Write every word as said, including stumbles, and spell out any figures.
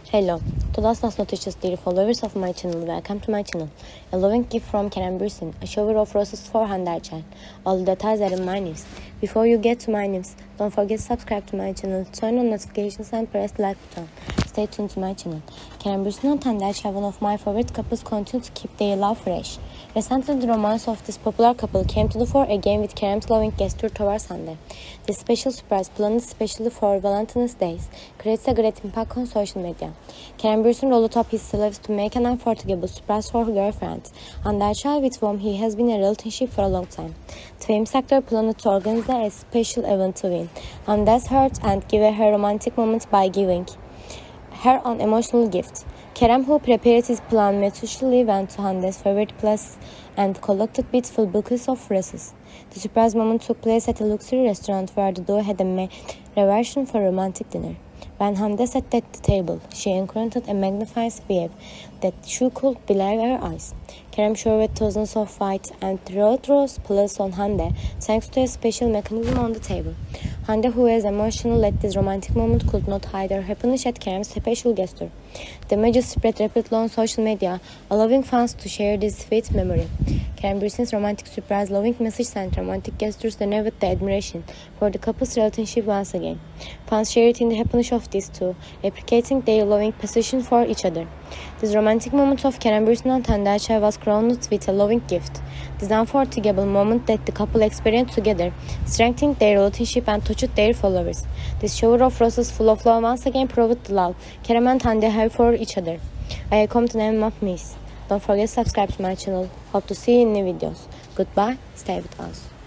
Hello, to those not noticed, dear followers of my channel, welcome to my channel. A loving gift from Kerem Bürsin, a shower of roses for Hande Erçel. All the details are in my news. Before you get to my news, don't forget to subscribe to my channel, turn on notifications and press the like button. Stay tuned to my channel. Kerem Bürsin and Hande Erçel, one of my favorite couples, continue to keep their love fresh. Recently, the romance of this popular couple came to the fore again with Kerem's loving gesture towards Hande. This special surprise, planned especially for Valentine's Day, creates a great impact on social media. Kerem Bürsin rolled up his sleeves to make an unforgettable surprise for her girlfriend, Hande Erçel, with whom he has been in a relationship for a long time. The famous actor planned to organize a special event to win Hande's heart and give her romantic moment by giving her an emotional gift. Kerem, who prepared his plan meticulously, went to Hande's favorite place and collected beautiful bouquets of roses. The surprise moment took place at a luxury restaurant where the duo had a reservation for a romantic dinner. When Hande sat at the table, she encountered a magnificent view that she could believe her eyes. Kerem showered thousands of white and red rose placed on Hande thanks to a special mechanism on the table. Hande, who was emotional at this romantic moment, could not hide her happiness at Kerem's special gesture. The message spread rapidly on social media, allowing fans to share this sweet memory. Kerem Bürsin's romantic surprise loving message sent romantic gestures renewed the admiration for the couple's relationship once again. Fans shared in the happiness of these two, appreciating their loving position for each other. This romantic moment of Kerem Bürsin and Hande Erçel was crowned with a loving gift. This unforgettable moment that the couple experienced together strengthened their relationship and touched their followers. This shower of roses full of love once again proved the love Kerem and Hande have for each other. I have come to the end of my. Don't forget to subscribe to my channel. Hope to see you in new videos. Goodbye. Stay with us.